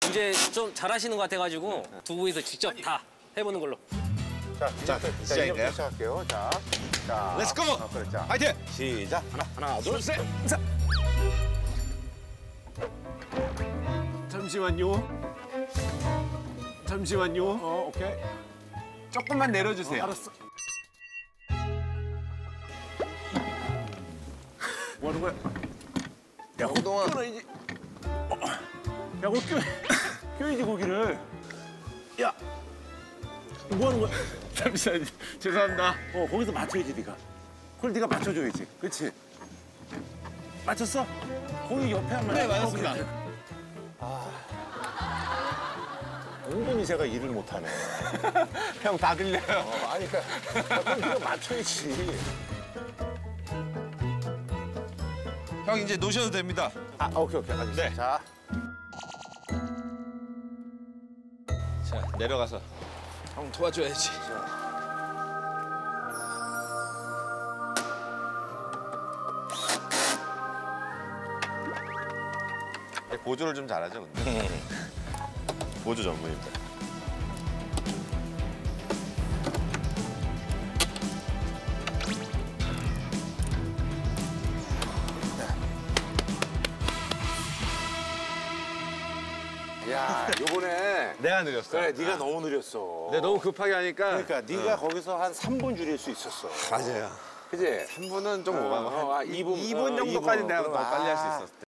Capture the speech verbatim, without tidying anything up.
이제 좀 잘하시는 것 같아가지고 두 분이서 직접 다 해보는 걸로. 자, 자, 자, 시작이네요. 시작할게요. 자, 자. 렛츠고! 아, 그래, 자. 파이팅! 시작. 하나, 하나, 둘, 셋. 자. 잠시만요. 잠시만요. 어, 오케이. 조금만 내려주세요. 알았어. 뭐 하는 거야? 야, 호동아. 껴야지. 야, 뭐 껴, 껴야지 고기를. 야, 뭐 하는 거야? 잠시만, 죄송합니다. 어, 거기서 맞춰야지 네가. 그걸 네가 맞춰줘야지, 그렇지? 맞췄어? 거기 옆에 한 번. 네, 맞았습니다. 은근히 제가 일을 못하네. 형 다 들려요. 어, 아니, 그러니까 그럼 네가 맞춰야지. 형 이제 놓으셔도 됩니다. 아, 오케이, 오케이. 알겠어. 네. 자, 자, 내려가서 형 도와줘야지. 보조를 좀 잘하죠, 근데. 보조 전문입니다. 야, 요번에 내가 느렸어. 그래, 네가 너무 느렸어. 내가 너무 급하게 하니까. 그러니까 네가 거기서 한 삼 분 줄일 수 있었어. 맞아요. 그지? 삼 분은 좀 어, 오가고 어, 아, 이 분, 이 분 어, 정도까지 이 분. 내가 더 빨리 할 수 아. 있었을 때.